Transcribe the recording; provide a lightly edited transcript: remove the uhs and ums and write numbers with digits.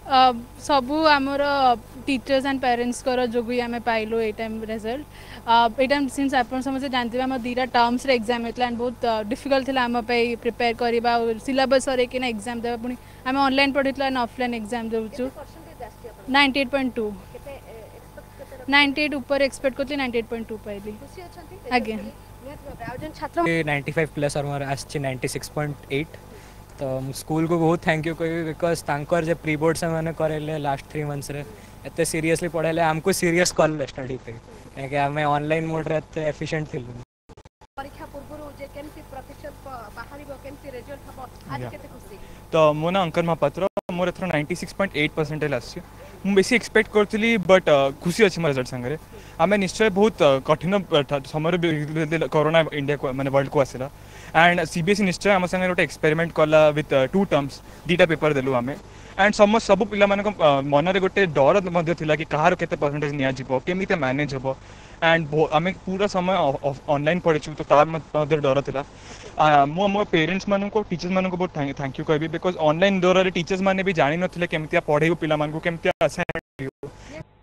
सबू आमर teachers and parents जो ही आम पाइलु ये टाइम रिजल्ट ये सिंस आप समझे जानते आम दीटा टर्म्स एग्जाम होता एंड बहुत डिफिकल्ट थी आम प्रिपेयर करवा सिलेबस सर एग्जाम देवा पुणी आम ऑनलाइन पढ़ी एंड ऑफलाइन एग्जाम देवु 98.2 98 ऊपर एक्सपेक्ट करती 98.2 पाइली आगे छात्र 95 प्लस और मोर आछि 96.8 तो स्कूल को बहुत थैंक यू कह बिकज तांकर जे प्री बोर्ड से मैंने करेले लास्ट 3 मंथ्स रे एते सीरियसली पढ़ेले हमको सीरियस कॉल स्टडी पे कि हमें ऑनलाइन मोड रे एते एफिशिएंट थिलु परीक्षा पूर्व जे केमती प्रतिशत बाहरिबो केमती रिजल्ट हबो आज केते खुशी तो मो ना अंकल महापात्र मोर एथर 96.8% आछि मु बेसी एक्सपेक्ट करथली बट खुशी अछि मोर रिजल्ट संगे आमे निश्चय बहुत कठिन समय कोरोना इंडिया को माने वर्ल्ड को आसिला एंड सीबीएसई निश्चय आम संगे गोटे एक्सपेरिमेंट कला विथ 2 टर्म्स दीटा पेपर देलु आमे एंड सब पिला मानक मन रे गोटे डर मध्य थिला कि कहार केते परसेंटेज निया जिवो केमिते मैनेज होबो एंड आमे पूरा समय ऑनलाइन पढ़िछु तो तार मध्य डर थिला मो पेरेंट्स मानन को टीचर्स मानन को बहुत थैंक यू कहबी बिकॉज ऑनलाइन द्वारा टीचर्स माने भी जानि नथिले केमितिया पढ़ेबो पिला मान को केमितिया असाइनमेंट